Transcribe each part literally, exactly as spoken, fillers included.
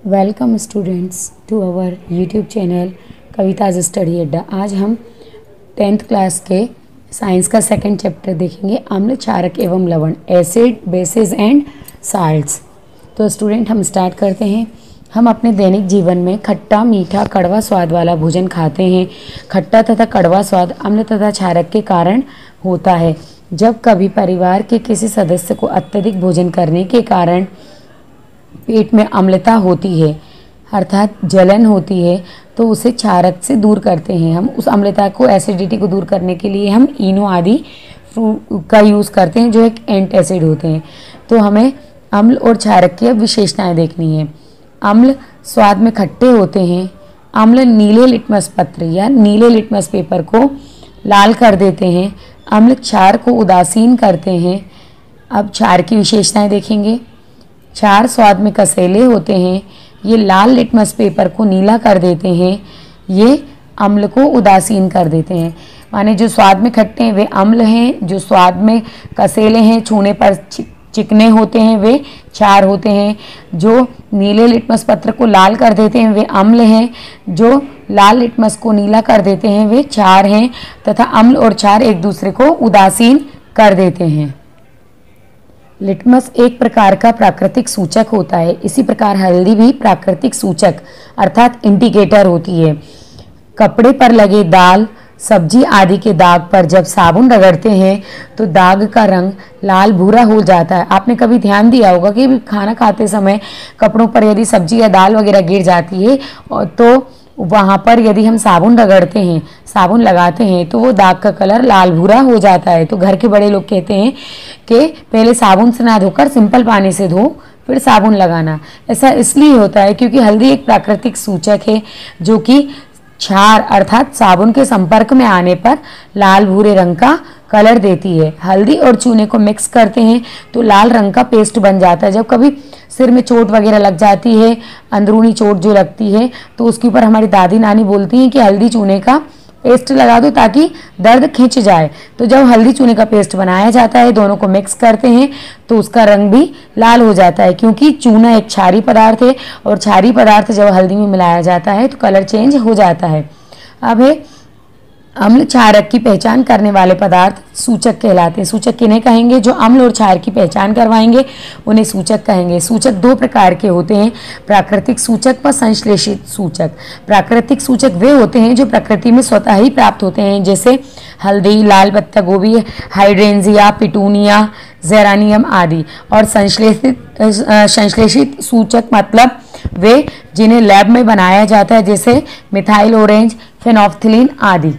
Welcome students to our YouTube channel Kavita's study Adda. आज हम tenth class के साइंस का सेकंड चैप्टर देखेंगे, अम्ल, क्षारक एवं लवण, एसिड, बेसिस एंड साल्ट्स। तो स्टूडेंट हम स्टार्ट करते हैं। हम अपने दैनिक जीवन में खट्टा, मीठा, कड़वा स्वाद वाला भोजन खाते हैं। खट्टा तथा कड़वा स्वाद अम्ल तथा क्षारक के कारण होता है। जब कभी परिवार के किसी सदस्य को अत्यधिक भोजन करने के कारण पेट में अम्लता होती है अर्थात जलन होती है, तो उसे क्षारक से दूर करते हैं। हम उस अम्लता को, एसिडिटी को दूर करने के लिए हम इनो आदि का यूज़ करते हैं जो एक एंटासिड होते हैं। तो हमें अम्ल और क्षारक की अब विशेषताएं देखनी है। अम्ल स्वाद में खट्टे होते हैं। अम्ल नीले लिटमस पत्र या नीले लिटमस पेपर को लाल कर देते हैं। अम्ल क्षार को उदासीन करते हैं। अब क्षार की विशेषताएं देखेंगे। क्षार स्वाद में कसेले होते हैं। ये लाल लिटमस पेपर को नीला कर देते हैं। ये अम्ल को उदासीन कर देते हैं। माने जो स्वाद में खट्टे हैं वे अम्ल हैं, जो स्वाद में कसेले हैं, छूने पर चिकने होते हैं, वे क्षार होते हैं। जो नीले लिटमस पत्र को लाल कर देते हैं वे अम्ल हैं। जो लाल लिटमस को नीला कर देते हैं वे क्षार हैं तथा अम्ल और क्षार एक दूसरे को उदासीन कर देते हैं। लिटमस एक प्रकार का प्राकृतिक सूचक होता है। इसी प्रकार हल्दी भी प्राकृतिक सूचक अर्थात इंडिकेटर होती है। कपड़े पर लगे दाल, सब्जी आदि के दाग पर जब साबुन रगड़ते हैं तो दाग का रंग लाल भूरा हो जाता है। आपने कभी ध्यान दिया होगा कि खाना खाते समय कपड़ों पर यदि सब्जी या दाल वगैरह गिर जाती है तो वहाँ पर यदि हम साबुन रगड़ते हैं, साबुन लगाते हैं तो वो दाग का कलर लाल भूरा हो जाता है। तो घर के बड़े लोग कहते हैं कि पहले साबुन से ना धोकर सिंपल पानी से धो फिर साबुन लगाना। ऐसा इसलिए होता है क्योंकि हल्दी एक प्राकृतिक सूचक है जो कि क्षार अर्थात साबुन के संपर्क में आने पर लाल भूरे रंग का कलर देती है। हल्दी और चूने को मिक्स करते हैं तो लाल रंग का पेस्ट बन जाता है। जब कभी सिर में चोट वगैरह लग जाती है, अंदरूनी चोट जो लगती है, तो उसके ऊपर हमारी दादी नानी बोलती हैं कि हल्दी चूने का पेस्ट लगा दो ताकि दर्द खिंच जाए। तो जब हल्दी चूने का पेस्ट बनाया जाता है, दोनों को मिक्स करते हैं तो उसका रंग भी लाल हो जाता है क्योंकि चूना एक क्षारीय पदार्थ है और क्षारीय पदार्थ जब हल्दी में मिलाया जाता है तो कलर चेंज हो जाता है। अब है अम्ल क्षारक की पहचान करने वाले पदार्थ सूचक कहलाते हैं। सूचक किन्हें कहेंगे? जो अम्ल और क्षार की पहचान करवाएंगे उन्हें सूचक कहेंगे। सूचक दो प्रकार के होते हैं, प्राकृतिक सूचक व संश्लेषित सूचक। प्राकृतिक सूचक वे होते हैं जो प्रकृति में स्वतः ही प्राप्त होते हैं, जैसे हल्दी, लाल पत्ता गोभी, हाइड्रेंजिया, पिटूनिया, जेरानियम आदि। और संश्लेषित संश्लेषित सूचक मतलब वे जिन्हें लैब में बनाया जाता है, जैसे मिथाइल ऑरेंज, फेनोल्फ्थालीन आदि।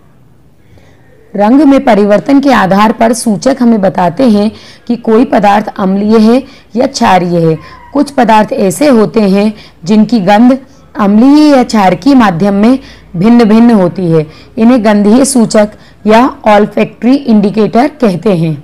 रंग में परिवर्तन के आधार पर सूचक हमें बताते हैं कि कोई पदार्थ अम्लीय है या क्षारीय है। कुछ पदार्थ ऐसे होते हैं जिनकी गंध अम्लीय या क्षारकीय माध्यम में भिन्न भिन्न होती है। इन्हें गंधीय सूचक या ऑल्फैक्टरी इंडिकेटर कहते हैं।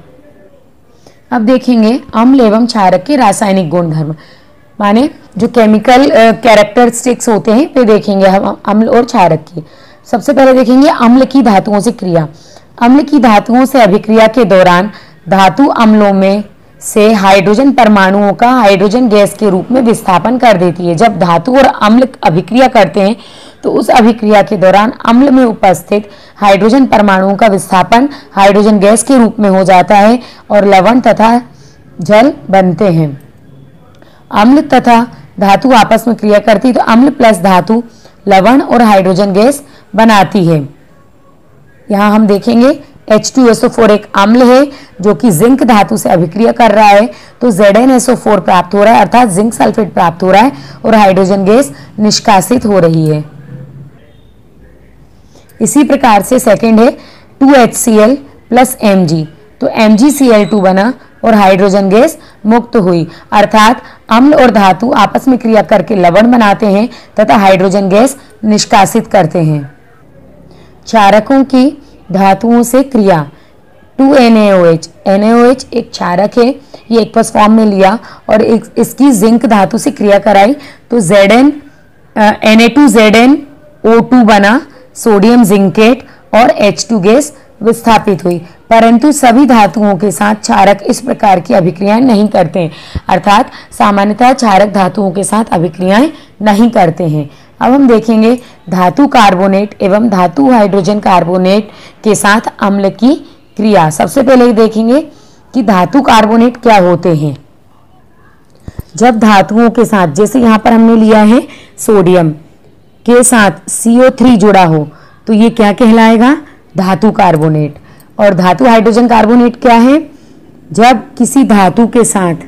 अब देखेंगे अम्ल एवं क्षारक के रासायनिक गुणधर्म, माने जो केमिकल कैरेक्टरिस्टिक्स होते हैं वे देखेंगे हम अम्ल और क्षारक की। सबसे पहले देखेंगे अम्ल की धातुओं से क्रिया। अम्ल की धातुओं से अभिक्रिया के दौरान धातु अम्लों में से हाइड्रोजन परमाणुओं का हाइड्रोजन गैस के रूप में विस्थापन कर देती है। जब धातु और अम्ल अभिक्रिया करते हैं तो उस अभिक्रिया के दौरान अम्ल में उपस्थित हाइड्रोजन परमाणुओं का विस्थापन हाइड्रोजन गैस के रूप में हो जाता है और लवण तथा जल बनते हैं। अम्ल तथा धातु आपस में क्रिया करती है तो अम्ल प्लस धातु लवण और हाइड्रोजन गैस बनाती है। यहाँ हम देखेंगे H two S O four एक अम्ल है जो कि जिंक धातु से अभिक्रिया कर रहा है तो Z N S O four प्राप्त हो रहा है अर्थात जिंक सल्फेट प्राप्त हो रहा है और हाइड्रोजन गैस निष्कासित हो रही है। इसी प्रकार से सेकंड है two H C L plus M G, तो M G C L two बना और हाइड्रोजन गैस मुक्त हुई अर्थात अम्ल और धातु आपस में क्रिया करके लवण बनाते हैं तथा हाइड्रोजन गैस निष्कासित करते हैं। क्षारकों की धातुओं से क्रिया two N A O H, N A O H एक क्षारक है, ये एक फॉर्म में लिया और एक इसकी जिंक धातु से क्रिया कराई तो Z N N A two Z N O two बना, सोडियम जिंकेट और एच टू गैस विस्थापित हुई। परंतु सभी धातुओं के साथ क्षारक इस प्रकार की अभिक्रियाएं नहीं करते हैं, अर्थात सामान्यतः क्षारक धातुओं के साथ अभिक्रियाएं नहीं करते हैं। अब हम देखेंगे धातु कार्बोनेट एवं धातु हाइड्रोजन कार्बोनेट के साथ अम्ल की क्रिया। सबसे पहले देखेंगे कि धातु कार्बोनेट क्या होते हैं। जब धातुओं के साथ, जैसे यहाँ पर हमने लिया है सोडियम के साथ सी ओ थ्री जुड़ा हो, तो ये क्या कहलाएगा, धातु कार्बोनेट। और धातु हाइड्रोजन कार्बोनेट क्या है, जब किसी धातु के साथ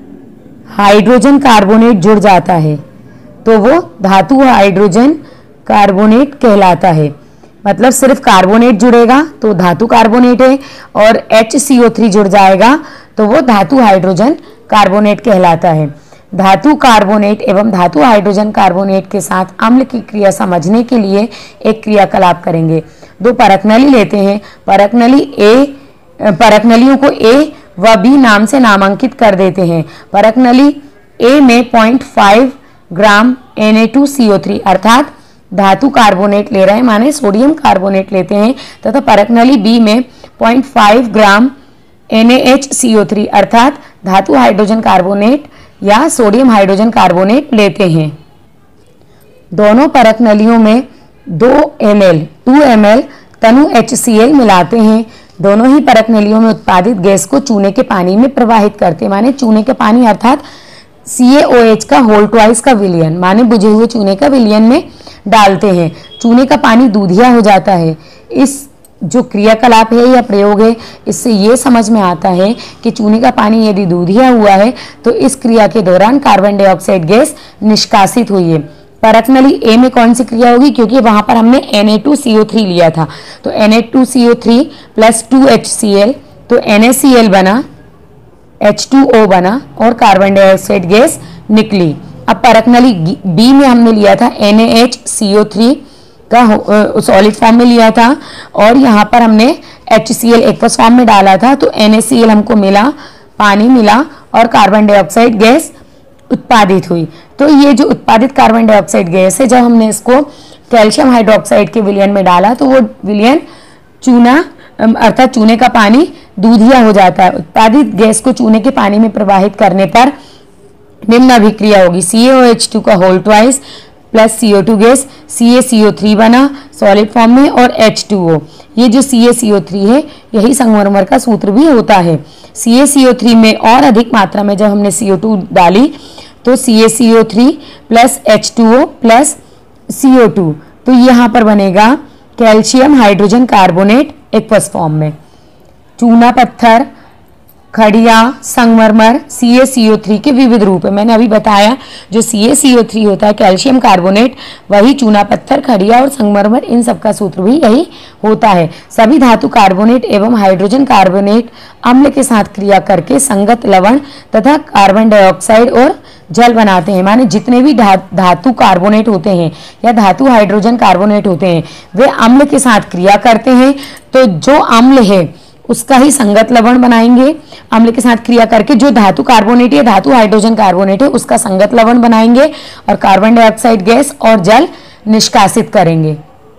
हाइड्रोजन कार्बोनेट जुड़ जाता है तो वो धातु हाइड्रोजन कार्बोनेट कहलाता है। मतलब सिर्फ कार्बोनेट जुड़ेगा तो धातु कार्बोनेट है, और एच सी ओ थ्री जुड़ जाएगा तो वो धातु हाइड्रोजन कार्बोनेट कहलाता है। धातु कार्बोनेट एवं धातु हाइड्रोजन कार्बोनेट के साथ अम्ल की क्रिया समझने के लिए एक क्रियाकलाप करेंगे। दो परखनली लेते हैं, परखनली ए परखनलियों को ए व बी नाम से नामांकित कर देते हैं। परखनली ए में point five gram N A two C O three अर्थात धातु कार्बोनेट ले रहे हैं, माने सोडियम कार्बोनेट लेते हैं, तथा परखनली बी में point five gram N A H C O three अर्थात धातु हाइड्रोजन कार्बोनेट या सोडियम हाइड्रोजन कार्बोनेट लेते हैं। दोनों परखनलियों में दो M L two M L तनु एच सी एल मिलाते हैं। दोनों ही परखनलियों में उत्पादित गैस को चूने के पानी में प्रवाहित करते हैं, माने चूने के पानी अर्थात सी ए ओ एच का होल ट्वाइस का विलयन, माने बुझे हुए चूने का विलयन में डालते हैं। चूने का पानी दूधिया हो जाता है। इस जो क्रियाकलाप है या प्रयोग है, इससे ये समझ में आता है कि चूने का पानी यदि दूधिया हुआ है तो इस क्रिया के दौरान कार्बन डाइऑक्साइड गैस निष्कासित हुई है। परखनली ए में कौन सी क्रिया होगी, क्योंकि वहां पर हमने N A two C O three लिया था, तो N A two C O three plus two H C L, तो एन ए सी एल बना, एच टू ओ बना और कार्बन डाइऑक्साइड गैस निकली। अब परखनली बी में हमने लिया था N A H C O three का सॉलिड फॉर्म में लिया था, और यहाँ पर हमने H C L aqueous form में डाला था, तो एन ए सी एल हमको मिला, पानी मिला और कार्बन डाइऑक्साइड गैस उत्पादित हुई। तो ये जो उत्पादित कार्बन डाइऑक्साइड गैस है, जब हमने इसको कैल्शियम हाइड्रोक्साइड के विलयन में डाला तो वो विलयन चूना अर्थात चूने का पानी दूधिया हो जाता है। उत्पादित गैस को चूने के पानी में प्रवाहित करने पर निम्न अभिक्रिया होगी, C A O H two का whole twice plus C O two gas, C A C O three बना सॉलिड फॉर्म में और एच टू ओ। ये जो सी ए सी ओ थ्री है यही संगमरमर का सूत्र भी होता है। सी ए सी ओ थ्री में और अधिक मात्रा में जब हमने सी ओ टू डाली तो C A C O three plus H two O plus C O two, तो यहाँ पर बनेगा calcium hydrogen carbonate aqueous form में। चूना पत्थर, खड़िया, संगमरमर, सी ए सी ओ थ्री के विविध रूप है। मैंने अभी बताया जो सी ए सी ओ थ्री होता है कैल्शियम कार्बोनेट, वही चूना पत्थर, खड़िया और संगमरमर, इन सब का सूत्र भी यही होता है। सभी धातु कार्बोनेट एवं हाइड्रोजन कार्बोनेट अम्ल के साथ क्रिया करके संगत लवण तथा कार्बन डाइऑक्साइड और जल बनाते हैं। माने जितने भी धा, धातु कार्बोनेट होते हैं या धातु हाइड्रोजन कार्बोनेट होते हैं वे अम्ल के साथ क्रिया करते हैं, तो जो अम्ल है उसका ही संगत लवण बनाएंगे। अम्ल के साथ क्रिया करके जो धातु कार्बोनेट या धातु हाइड्रोजन कार्बोनेट है उसका संगत लवण बनाएंगे और कार्बन डाइऑक्साइड गैस और जल निष्कासित करेंगे।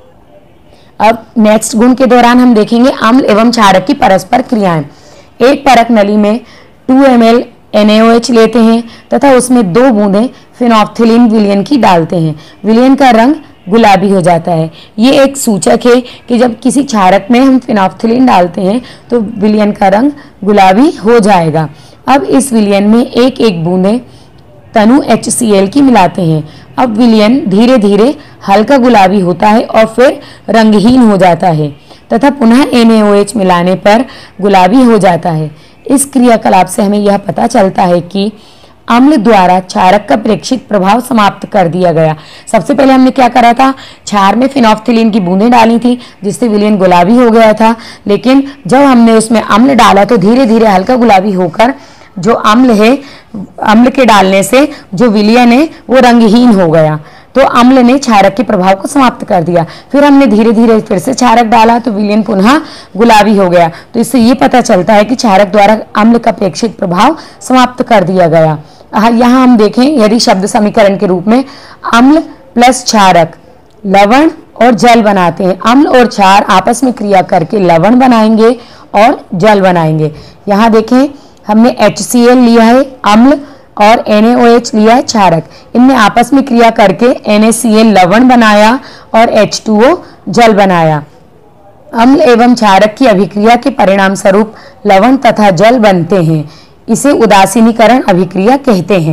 अब नेक्स्ट गुण के दौरान हम देखेंगे अम्ल एवं क्षारक की परस्पर क्रियाएं। एक परख नली में two M L N A O H लेते हैं तथा उसमें दो बूंदें फिनोल्फ्थीलीन विलयन की डालते हैं। विलयन का रंग गुलाबी हो जाता है। ये एक सूचक है कि जब किसी क्षारक में हम फिनोल्फ्थीलीन डालते हैं तो विलयन का रंग गुलाबी हो जाएगा। अब इस विलयन में एक एक बूंदें तनु एच सी एल की मिलाते हैं। अब विलयन धीरे धीरे हल्का गुलाबी होता है और फिर रंगहीन हो जाता है तथा पुनः एन ए ओ एच मिलाने पर गुलाबी हो जाता है। इस क्रियाकलाप से हमें यह पता चलता है कि अम्ल द्वारा क्षारक का प्रेक्षित प्रभाव समाप्त कर दिया गया। सबसे पहले हमने क्या करा था, क्षार में फिनोल्फ्थीलीन की बूंदें डाली थी जिससे विलयन गुलाबी हो गया था, लेकिन जब हमने उसमें अम्ल डाला तो धीरे धीरे हल्का गुलाबी होकर जो अम्ल है, अम्ल के डालने से जो विलयन है वो रंगहीन हो गया। तो अम्ल ने क्षारक के प्रभाव को समाप्त कर दिया। फिर हमने धीरे धीरे फिर से क्षारक डाला तो विलयन पुनः गुलाबी हो गया। तो इससे ये पता चलता है कि क्षारक द्वारा अम्ल का प्रेक्षित प्रभाव समाप्त कर दिया गया। यहाँ हम देखें यदि शब्द समीकरण के रूप में अम्ल प्लस क्षारक लवण और जल बनाते हैं। अम्ल और क्षार आपस में क्रिया करके लवण बनाएंगे और जल बनाएंगे। यहाँ देखें हमने एच सी एल लिया है अम्ल और एन ए ओ एच लिया है क्षारक। इनमें आपस में क्रिया करके एन ए सी एल लवण बनाया और एच टू ओ जल बनाया। अम्ल एवं क्षारक की अभिक्रिया के परिणाम स्वरूप लवण तथा जल बनते हैं। इसे उदासीनीकरण अभिक्रिया कहते हैं।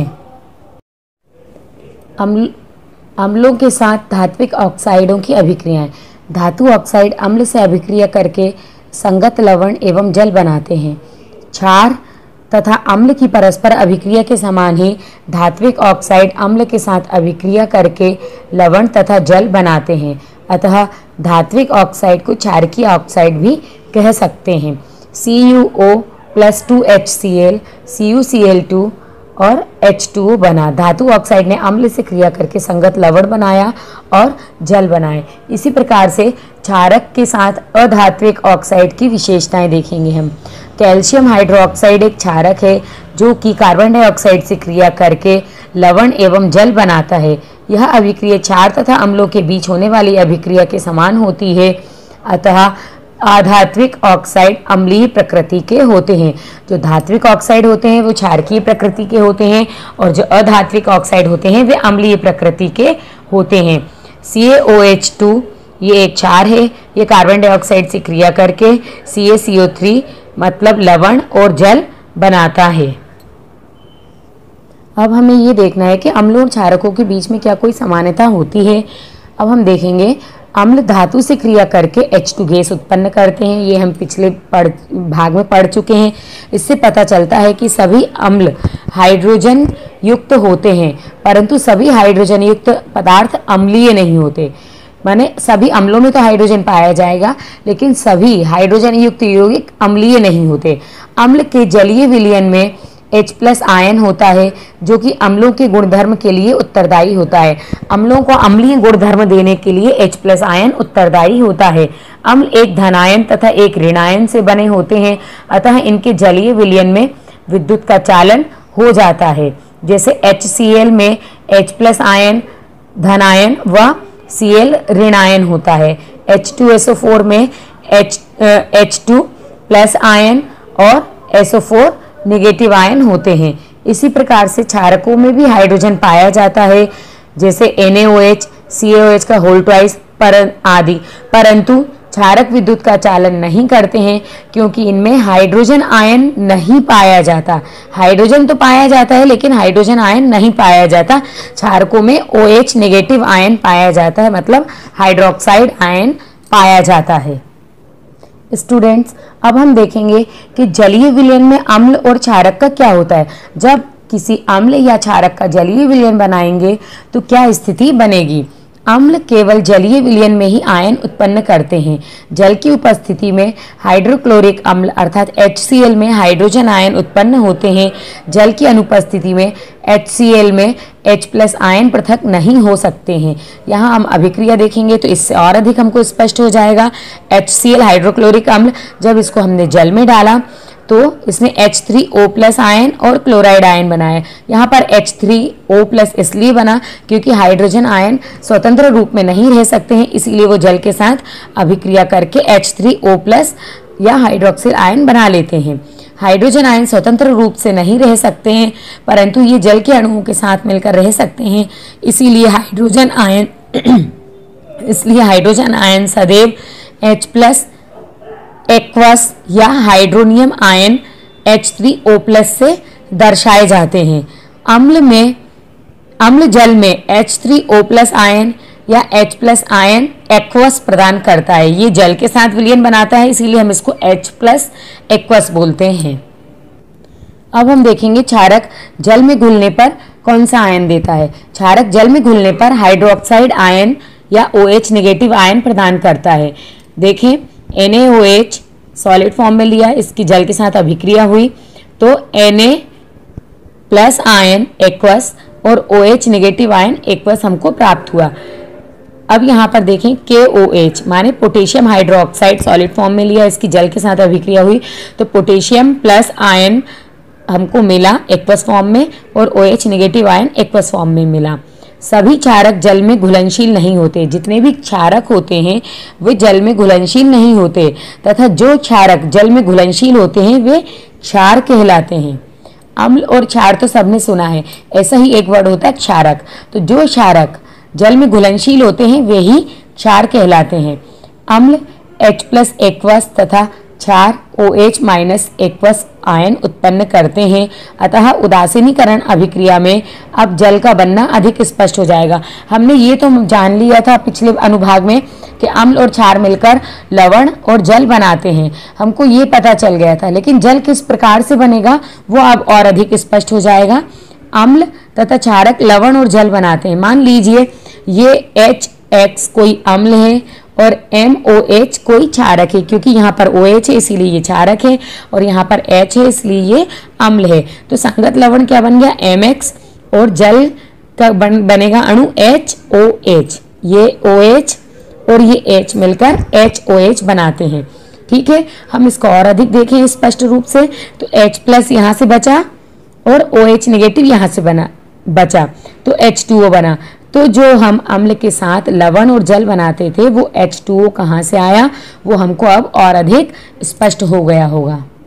अम्ल अम्लों के साथ धात्विक ऑक्साइडों की अभिक्रियाएं। धातु ऑक्साइड अम्ल से अभिक्रिया करके संगत लवण एवं जल बनाते हैं। क्षार तथा अम्ल की परस्पर अभिक्रिया के समान ही धात्विक ऑक्साइड अम्ल के साथ अभिक्रिया करके लवण तथा जल बनाते हैं। अतः धात्विक ऑक्साइड को क्षारकीय ऑक्साइड भी कह सकते हैं। C U O plus two H C L, C U C L two और एच टू ओ बना। धातु ऑक्साइड ने अम्ल से क्रिया करके संगत लवण बनाया और जल बनाए। इसी प्रकार से क्षारक के साथ अधात्विक ऑक्साइड की विशेषताएं देखेंगे हम। कैल्शियम हाइड्रोक्साइड एक क्षारक है जो कि कार्बन डाइऑक्साइड से क्रिया करके लवण एवं जल बनाता है। यह अभिक्रिया क्षार तथा अम्लों के बीच होने वाली अभिक्रिया के समान होती है। अतः अधात्विक ऑक्साइड अम्लीय प्रकृति के होते हैं। जो धात्विक ऑक्साइड होते हैं वो क्षारकीय प्रकृति के होते हैं और जो अधात्विक ऑक्साइड होते हैं वे अम्लीय प्रकृति के होते हैं। सी ए ओ एच टू ये एक क्षार है। ये कार्बन डाइऑक्साइड से क्रिया करके सी ए सी ओ थ्री मतलब लवण और जल बनाता है। अब हमें ये देखना है कि अम्लों और क्षारकों के बीच में क्या कोई समानता होती है। अब हम देखेंगे अम्ल धातु से क्रिया करके एच टू गैस उत्पन्न करते हैं। ये हम पिछले पढ़ भाग में पढ़ चुके हैं। इससे पता चलता है कि सभी अम्ल हाइड्रोजन युक्त होते हैं, परंतु सभी हाइड्रोजन युक्त पदार्थ अम्लीय नहीं होते। माने सभी अम्लों में तो हाइड्रोजन पाया जाएगा, लेकिन सभी हाइड्रोजन युक्त यौगिक अम्लीय नहीं होते। अम्ल के जलीय विलयन में H प्लस आयन होता है जो कि अम्लों के गुणधर्म के लिए उत्तरदायी होता है। अम्लों को अम्लीय गुणधर्म देने के लिए H प्लस आयन उत्तरदायी होता है। अम्ल एक धनायन तथा एक ऋणायन से बने होते हैं, अतः इनके जलीय विलयन में विद्युत का चालन हो जाता है। जैसे एच सी एल में H प्लस आयन धनायन व Cl ऋणायन होता है। H two S O four में H H two plus ion और S O four negative ion होते हैं। इसी प्रकार से क्षारकों में भी हाइड्रोजन पाया जाता है, जैसे N A O H, C A O H का होल ट्वाइस पर आदि। परंतु क्षारक विद्युत का चालन नहीं करते हैं क्योंकि इनमें हाइड्रोजन आयन नहीं पाया जाता। हाइड्रोजन तो पाया जाता है लेकिन हाइड्रोजन आयन नहीं पाया जाता। क्षारकों में ओ एच नेगेटिव आयन पाया जाता है, मतलब हाइड्रोक्साइड आयन पाया जाता है। स्टूडेंट्स, अब हम देखेंगे कि जलीय विलयन में अम्ल और क्षारक का क्या होता है। जब किसी अम्ल या क्षारक का जलीय विलयन बनाएंगे तो क्या स्थिति बनेगी। अम्ल केवल जलीय विलयन में ही आयन उत्पन्न करते हैं। जल की उपस्थिति में हाइड्रोक्लोरिक अम्ल अर्थात एच सी एल में हाइड्रोजन आयन उत्पन्न होते हैं। जल की अनुपस्थिति में एच सी एल में H प्लस आयन पृथक नहीं हो सकते हैं। यहाँ हम अभिक्रिया देखेंगे तो इससे और अधिक हमको स्पष्ट हो जाएगा। एच सी एल हाइड्रोक्लोरिक अम्ल जब इसको हमने जल में डाला तो इसने H three O plus ion और क्लोराइड आयन बनाया। यहाँ पर एच थ्री ओ प्लस इसलिए बना क्योंकि हाइड्रोजन आयन स्वतंत्र रूप में नहीं रह सकते हैं, इसीलिए वो जल के साथ अभिक्रिया करके एच थ्री ओ प्लस या हाइड्रोक्सिल आयन बना लेते हैं। हाइड्रोजन आयन स्वतंत्र रूप से नहीं रह सकते हैं, परंतु ये जल के अणुओं के साथ मिलकर रह सकते हैं, इसीलिए हाइड्रोजन आयन इसलिए हाइड्रोजन आयन सदैव H प्लस एक्वस या hydronium ion H three O plus से दर्शाए जाते हैं। अम्ल में अम्ल जल में H three O plus ion या H प्लस आयन एक्वस प्रदान करता है। ये जल के साथ विलयन बनाता है, इसीलिए हम इसको H प्लस एक्वस बोलते हैं। अब हम देखेंगे क्षारक जल में घुलने पर कौन सा आयन देता है। क्षारक जल में घुलने पर हाइड्रोक्साइड आयन या OH नेगेटिव आयन प्रदान करता है। देखें N A O H solid form में लिया, इसकी जल के साथ अभिक्रिया हुई तो Na प्लस आयन एक्वस और OH नेगेटिव आयन एक्वस हमको प्राप्त हुआ। अब यहाँ पर देखें के ओ एच माने पोटेशियम हाइड्रोक्साइड सॉलिड फॉर्म में लिया, इसकी जल के साथ अभिक्रिया हुई तो पोटेशियम प्लस आयन हमको मिला एक्वस फॉर्म में और OH negative ion aqueous form में मिला। सभी क्षारक जल में घुलनशील नहीं होते। जितने भी क्षारक होते हैं वे जल में घुलनशील नहीं होते तथा जो क्षारक जल में घुलनशील होते हैं वे क्षार कहलाते हैं। अम्ल और क्षार तो सबने सुना है, ऐसा ही एक वर्ड होता है क्षारक। तो जो क्षारक जल में घुलनशील होते हैं वे ही क्षार कहलाते हैं। अम्ल H प्लस एक्वस तथा क्षार OH माइनस एक्वस आयन उत्पन्न करते हैं। अतः उदासीनीकरण अभिक्रिया में अब जल का बनना अधिक स्पष्ट हो जाएगा। हमने ये तो जान लिया था पिछले अनुभाग में कि अम्ल और क्षार मिलकर लवण और जल बनाते हैं, हमको ये पता चल गया था, लेकिन जल किस प्रकार से बनेगा वो अब और अधिक स्पष्ट हो जाएगा। अम्ल तथा क्षारक लवण और जल बनाते हैं। मान लीजिए ये एच एक्स कोई अम्ल है और एम ओ एच कोई क्षारक है, क्योंकि यहाँ पर ओ एच है इसीलिए ये क्षारक है और यहाँ पर एच है इसलिए ये अम्ल है। तो संगत लवण क्या बन गया, एम एक्स, और जल का बन बनेगा अणु एच ओ एच। ये ओ एच और ये H मिलकर एच ओ एच बनाते हैं। ठीक है, हम इसको और अधिक देखें स्पष्ट रूप से तो H प्लस यहाँ से बचा और OH नेगेटिव यहाँ से बना बचा तो एच टू ओ बना। तो जो हम अम्ल के साथ लवण और जल बनाते थे वो एच टू ओ कहाँ से आया वो हमको अब और अधिक स्पष्ट हो गया होगा।